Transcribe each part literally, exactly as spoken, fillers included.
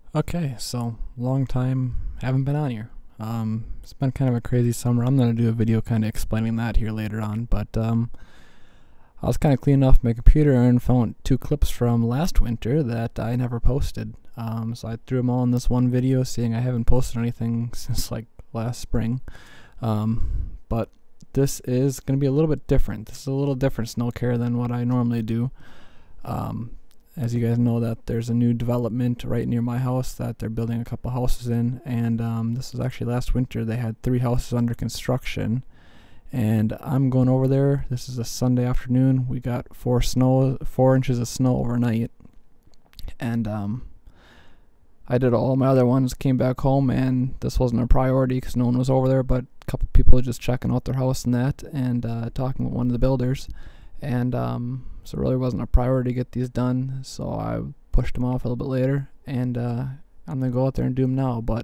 Okay, so long time haven't been on here. Um, it's been kind of a crazy summer. I'm gonna do a video kind of explaining that here later on, but um, I was kind of cleaning off my computer and found two clips from last winter that I never posted. Um, so I threw them all in this one video, seeing I haven't posted anything since like last spring. Um, but this is gonna be a little bit different. This is a little different snow care than what I normally do. Um, as you guys know, that there's a new development right near my house that they're building a couple houses in, and um, this was actually last winter. They had three houses under construction, and I'm going over there. This is a Sunday afternoon. We got four snow, four inches of snow overnight, and um, I did all my other ones. Came back home, and this wasn't a priority because no one was over there. But a couple people just checking out their house and that, and uh, talking with one of the builders, and um, so it really wasn't a priority to get these done. So I pushed them off a little bit later, and uh, I'm gonna go out there and do them now. But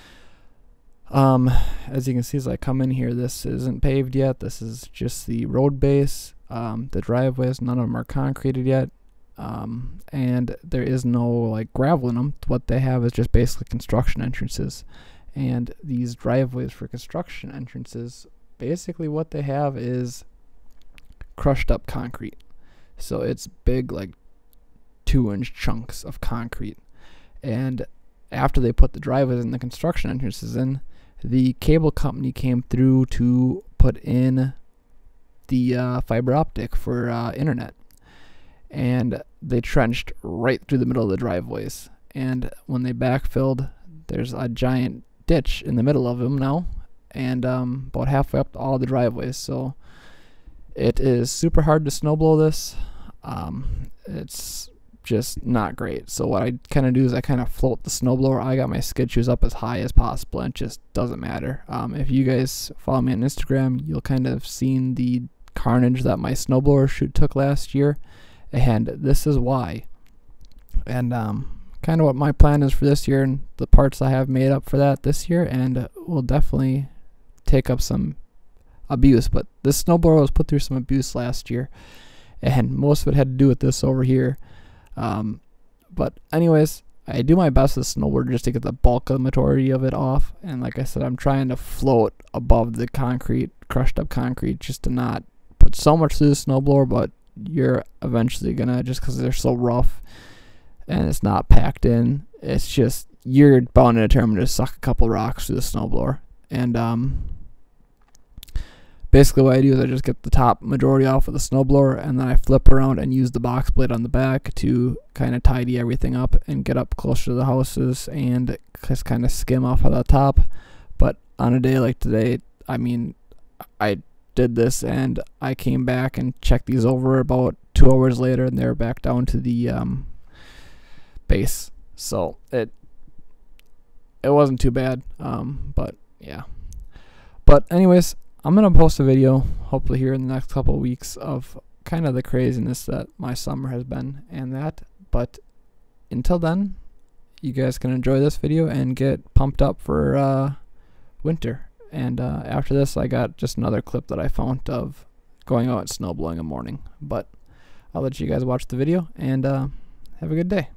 Um, as you can see, as I come in here, this isn't paved yet. This is just the road base. Um, the driveways, none of them are concreted yet. Um, and there is no like gravel in them. What they have is just basically construction entrances. And these driveways for construction entrances, basically what they have is crushed up concrete. So it's big, like two inch chunks of concrete. And after they put the driveways and the construction entrances in, the cable company came through to put in the uh, fiber optic for uh, internet, and they trenched right through the middle of the driveways. And when they backfilled, there's a giant ditch in the middle of them now, and um, about halfway up all the driveways. So it is super hard to snowblow this. Um, it's just not great. So what I kind of do is I kind of float the snowblower. I got my skid shoes up as high as possible, and it just doesn't matter. Um, if you guys follow me on Instagram, you'll kind of seen the carnage that my snowblower shoot took last year, and this is why. And um, kind of what my plan is for this year, and the parts I have made up for that this year, and will definitely take up some abuse. But this snowblower was put through some abuse last year, and most of it had to do with this over here. Um, but anyways, I do my best with the snowboard just to get the bulk of the majority of it off. And like I said, I'm trying to float above the concrete, crushed up concrete, just to not put so much through the snowblower. But you're eventually gonna, just because they're so rough and it's not packed in, it's just, you're bound and determined to suck a couple rocks through the snowblower. And um, basically what I do is I just get the top majority off with the snowblower, and then I flip around and use the box blade on the back to kind of tidy everything up and get up closer to the houses and just kind of skim off of the top. But on a day like today, I mean, I did this and I came back and checked these over about two hours later, and they're back down to the um, base. So it it wasn't too bad, um, but yeah. But anyways, I'm going to post a video, hopefully here in the next couple of weeks, of kind of the craziness that my summer has been and that. But until then, you guys can enjoy this video and get pumped up for uh, winter. And uh, after this, I got just another clip that I found of going out and snowblowing in the morning. But I'll let you guys watch the video, and uh, have a good day.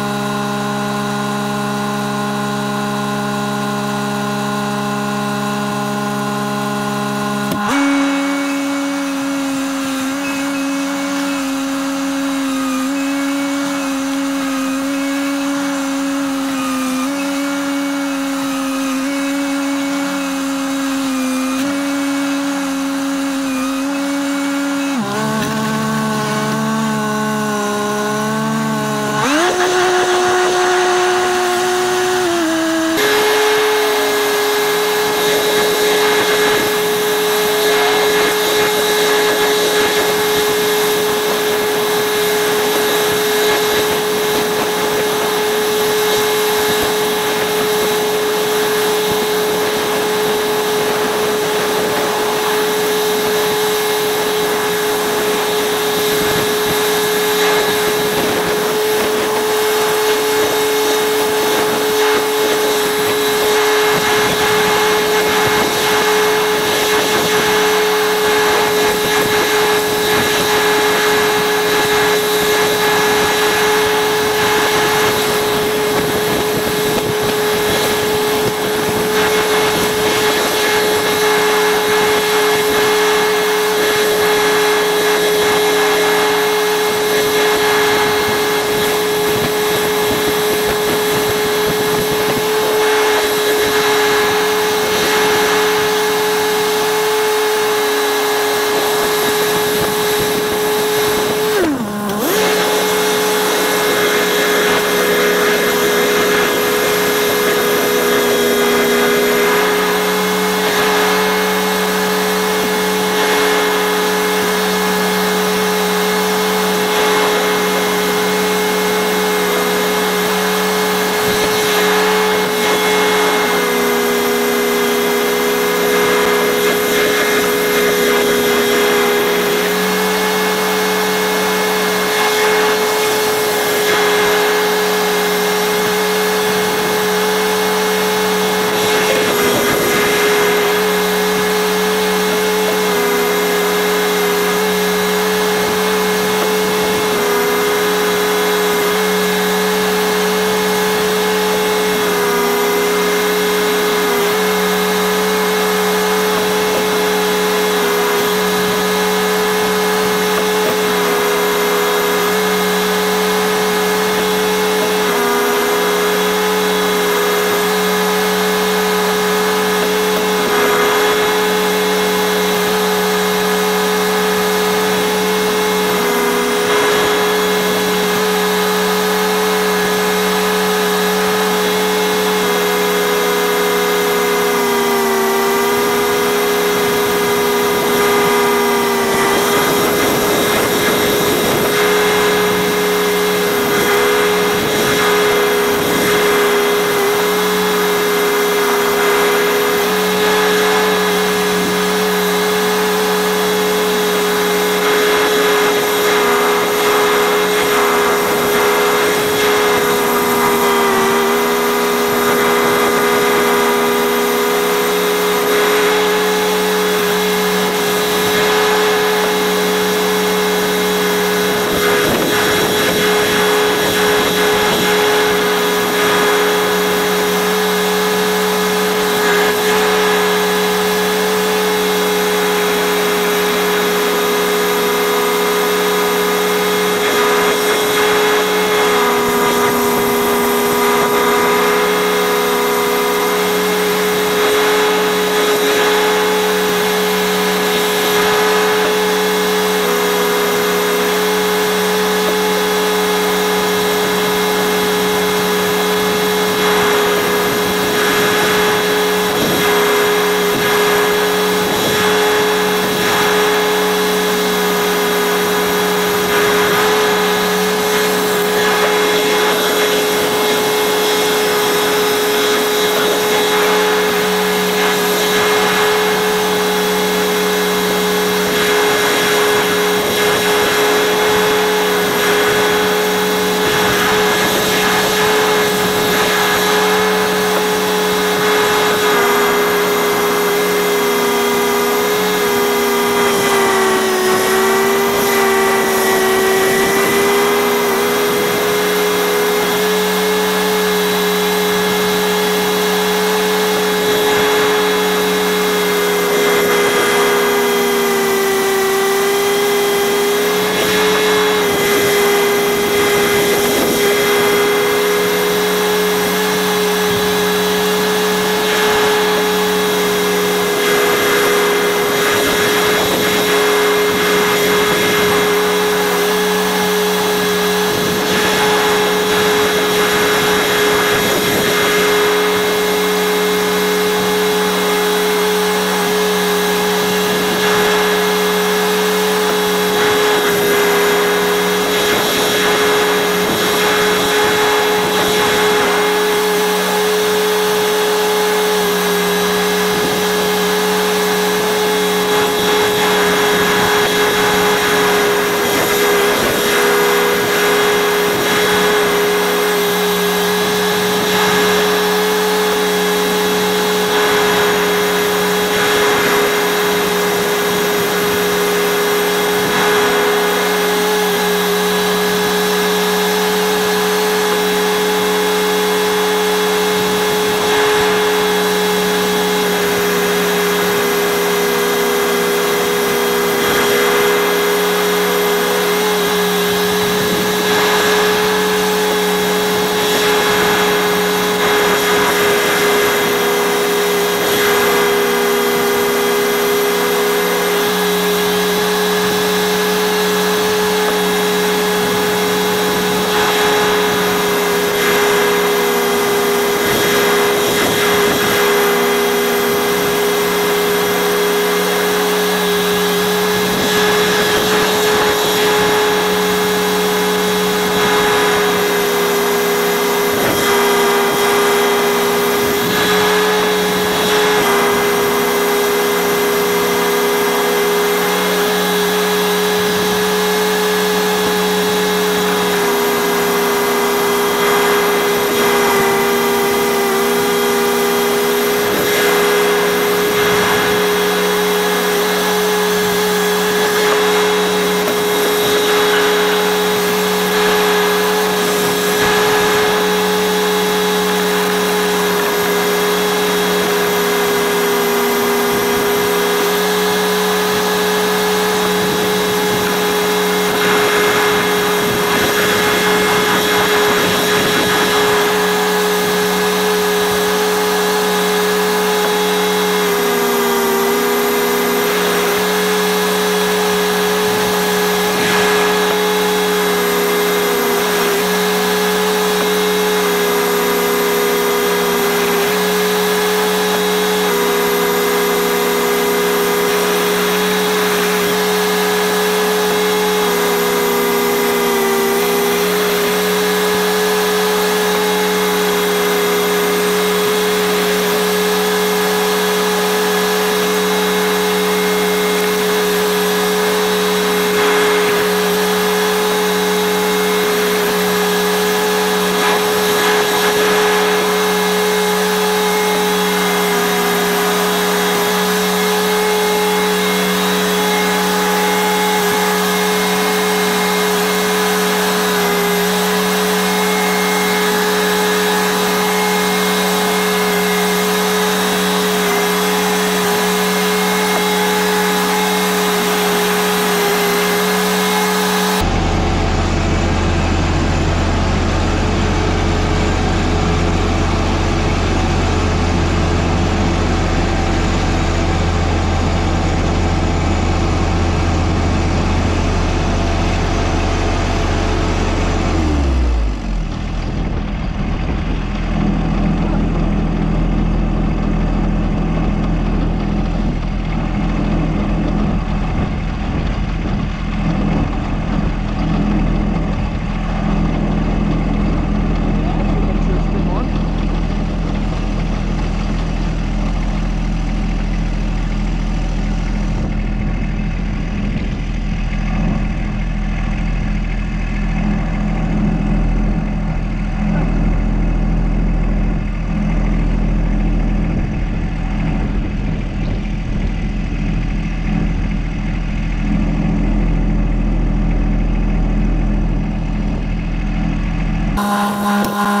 Bye.